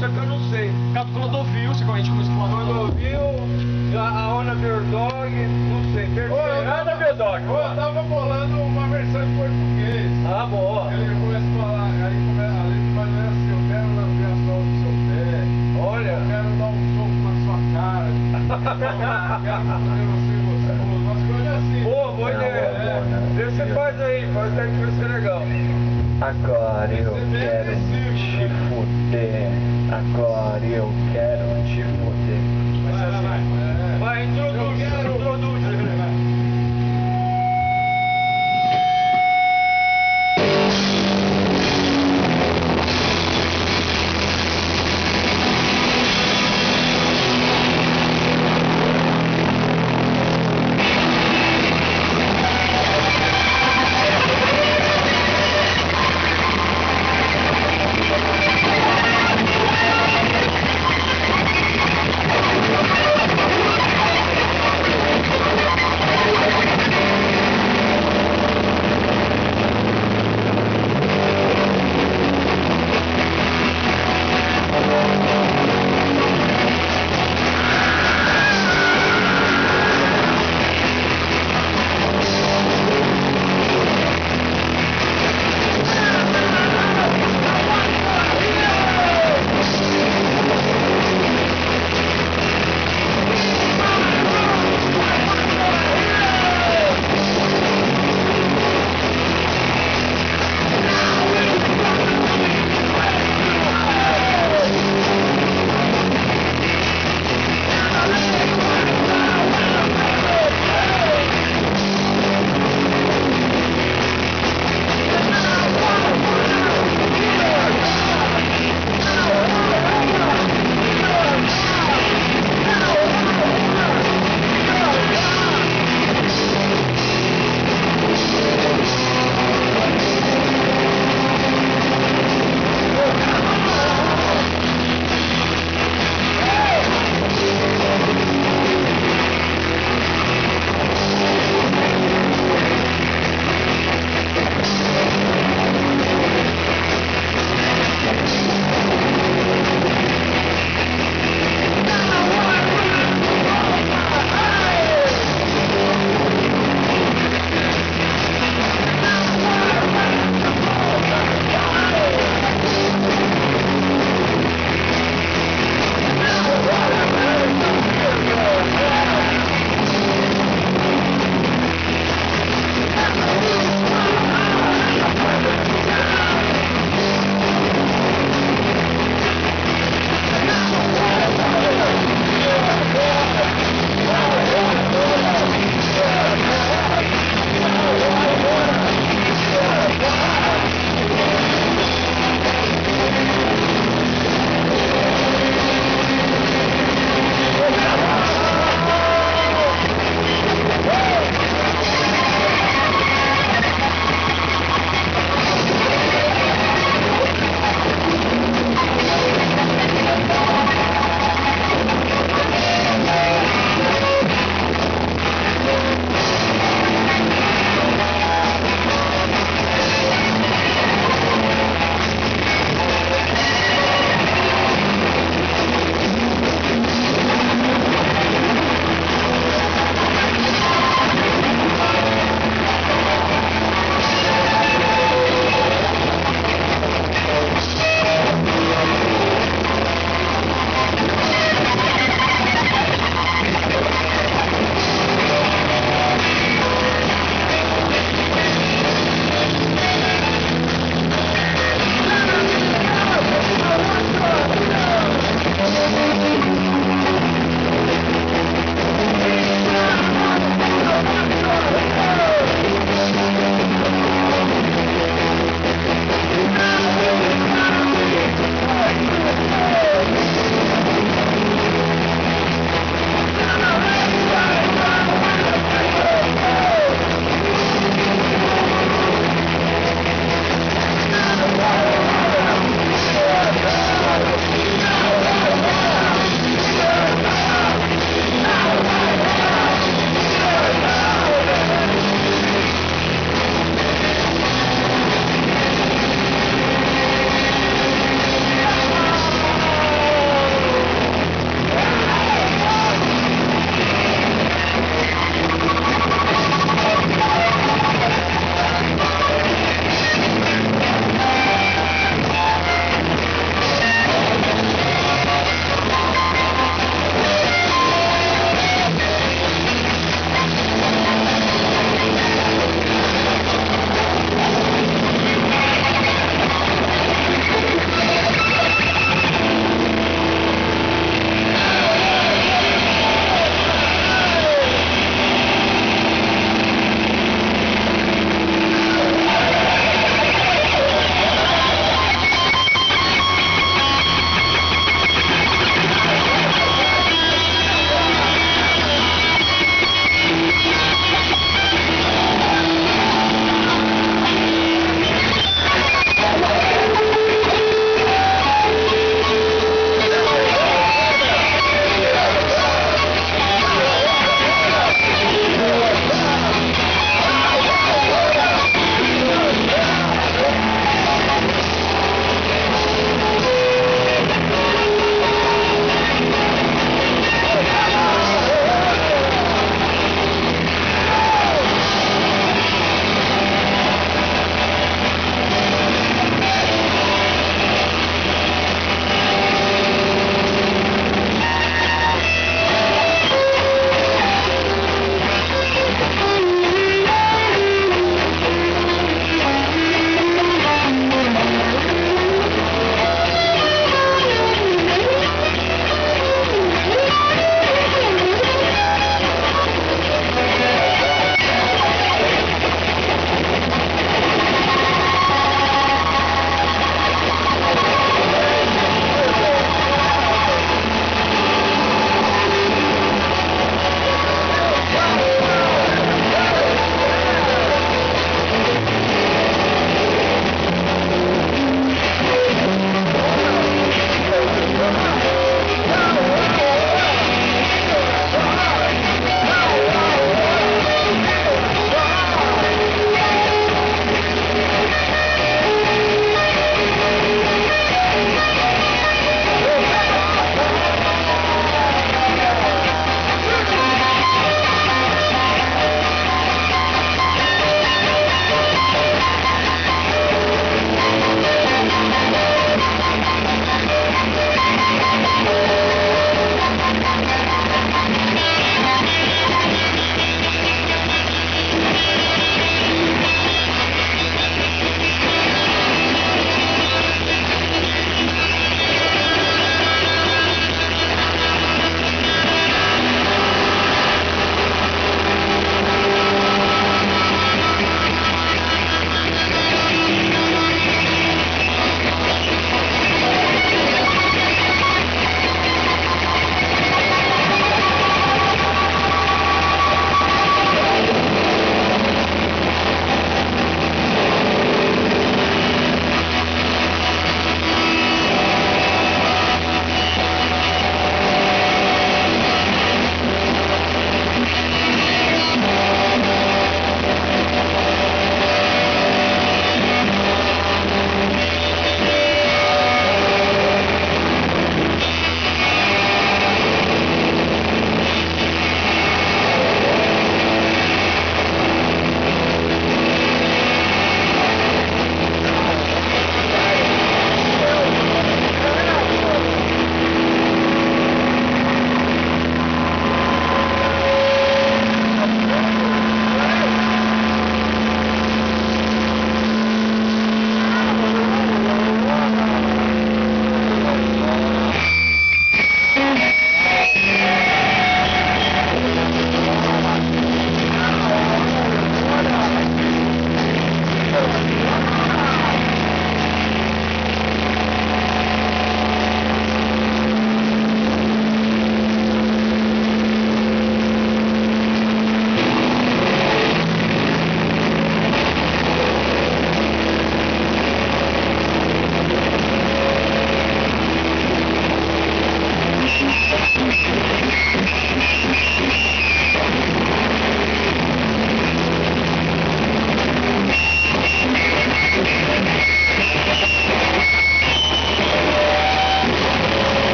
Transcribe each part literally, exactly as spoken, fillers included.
que eu não sei. Caso Clodovil, você conhece como explorador. Clodovil, a, a Ana Verdog, não sei. Terceira, Ana Verdog. Eu tava bolando uma versão em português. Ah, boa. Ele começa a falar, aí começa, a letra vai ler assim, eu quero lamber a sola do seu pé. Olha. Eu quero dar um soco na sua cara. Eu quero fazer você gostoso. Umas coisas assim. Boa, boa ideia. É. Vê se você faz aí, faz aí que vai ser legal. Agora eu quero te fuder. Agora eu quero te fuder. Vai, vai, vai. Vai, introduz, introduz.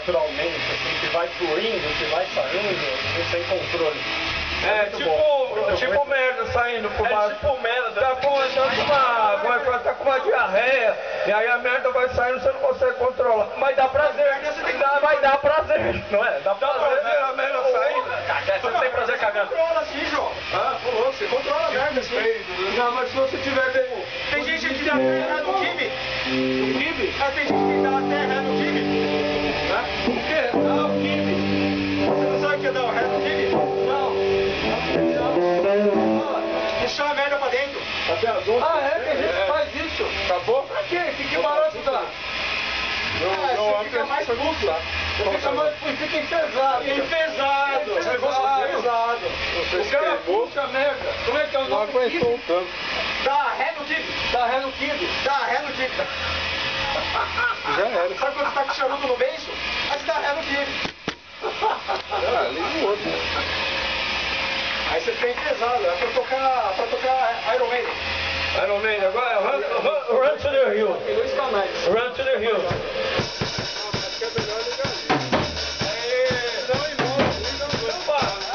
naturalmente, assim, que vai fluindo, que vai saindo, sem controle. É, muito tipo, bom. tipo merda saindo por É baixo. tipo merda. Tá com, tá com uma, como é que é? Tá com uma diarreia, e aí a merda vai saindo, você não consegue controlar. Mas dá prazer, você tem que dar, vai dar prazer, não é? Dá Dá prazer, prazer. a merda saindo. Você tem prazer cagando. Controla assim, João. Ah, falou, você controla a merda assim. Não, mas se você tiver como... Tem gente que dá terra no time. No time? Ah, tem gente que dá terra no time. Né? O quê? Ah, o time. Você não sabe o que é dar o ré no time? Não. Deixar a merda pra dentro. Até as onze. Ah, é? Tem gente que faz isso. Acabou? Pra quê? Que, que barato dá? Ah, você fica mais puto. Você fica mais puto, fica enfesado. Enfesado. Enfesado. O cara puxa a merda. Como é que é o nome do time? tanto. Dá ré no time. Dá ré no time. Dá ré no time. Já era. Sabe quando você tá com charuto no beijo? Aí você dá ré no time. Ah, liga o outro. Aí você fica enfesado. É pra tocar, pra tocar Iron Maiden. Iron Man, agora run, run, run to the hill. Luiz Canais. Run to the hill. Acho que é melhor ligar ali. Não, irmão. Não para.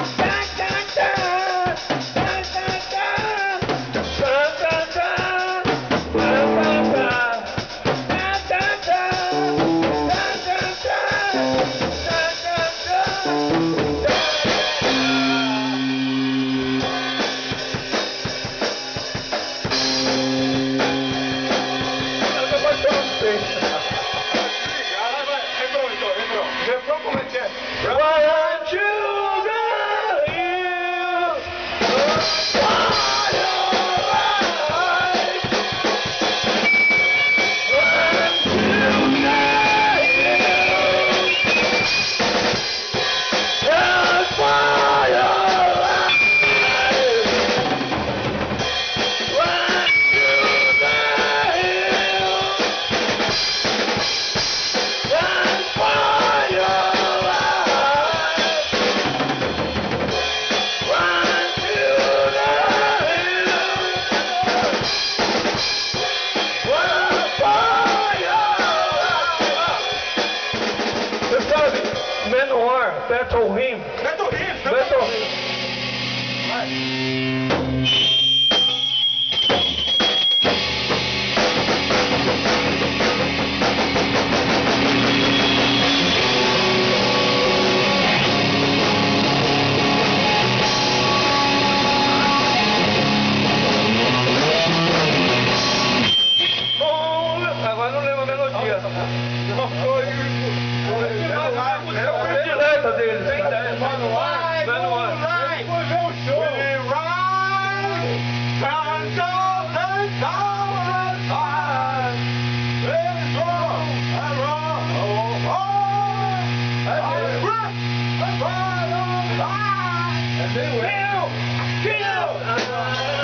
Battle Hymn. Beto Rios, Battle Hymn. Agora não lembro a melodia. É a predileta deles. Tem ideia. Vai, Manual. vai. Depois vê o show. We ride, canto, cantar, cantar. Let's roll, and roll, oh, oh. And rock, and roll, oh, and then we- Kill, kill.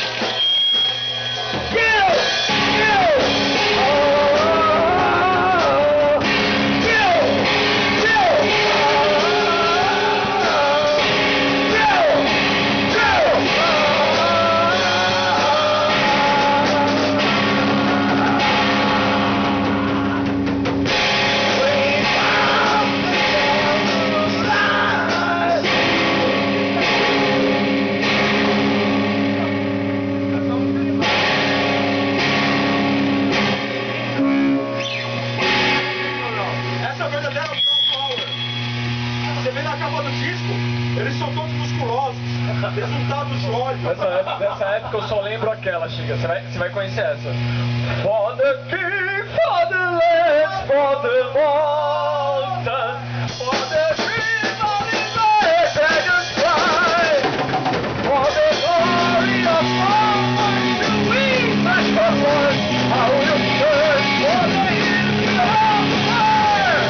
Essa é a verdadeira Pro Power. Você vê na capa do disco, eles são todos musculosos, resultado de óleo. Dessa época, dessa época eu só lembro aquela, Chica. Você vai, você vai conhecer essa. For the king, for the land, for the mountain, for the dream of the land and the sky, for the glory of God, to we must go on, how you search for the hills of fire.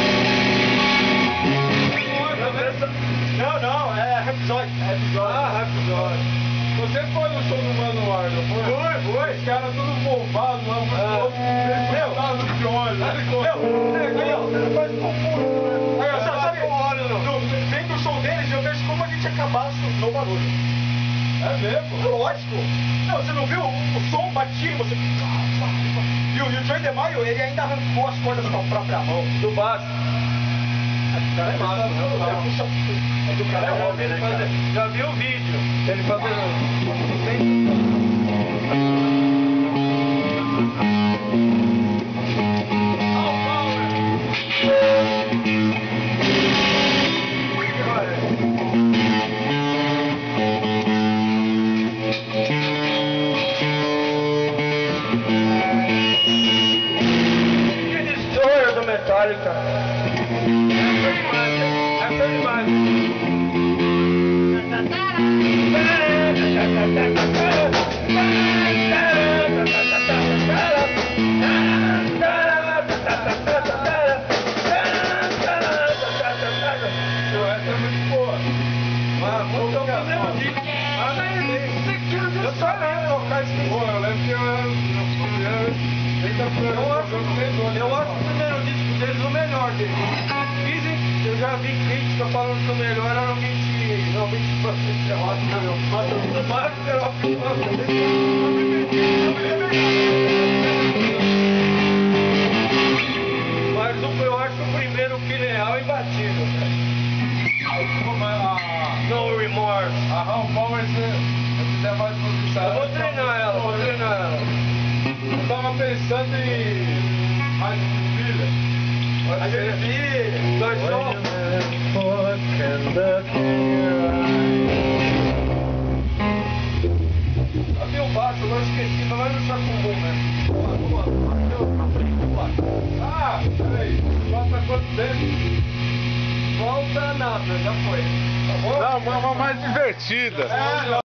Não, não, é Rhapsody. Ah, Rhapsody. Você foi no show do Manuar, não foi? Foi, foi. Os caras todos bombados lá, Ah. meu, tava no de óleo. Meu, aí, ó, você faz confuso, né? Aí, ó, sabe, sabe, no- dentro do show deles, eu vejo como a gente acabasse no barulho. É mesmo? Lógico. Não, você não viu? O, o som batia e você... E o, e o Joey DeMaio, ele ainda arrancou as cordas com a própria mão. Do baixo. cara é massa, né? É que o cara é homem, né, cara? Já vi o vídeo. Ele fazendo. Metallica. Essa imagem. Essa é muito boa. Mas muito primeiro disco. Eu só lembro tocar esse disco. Eu lembro que eu Eu acho, eu acho o primeiro disco deles o melhor deles. Dizem, eu já vi crítica falando que o melhor era o vinte, não, vinte por cento é ótimo, não. O Master of Mas eu acho o primeiro Pineal imbatível, cara. No Remorse. A Raul Power, se fizer mais posição. Eu vou treinar ela, vou treinar ela. Eu tava pensando em mais um filho. Pode ser filho, dois sons. Havia o baixo, agora esqueci, mas vai no Chacumbu, né? Ah, peraí. Falta quanto tempo? Volta nada, já foi. Tá bom? Não, uma mais divertida. É,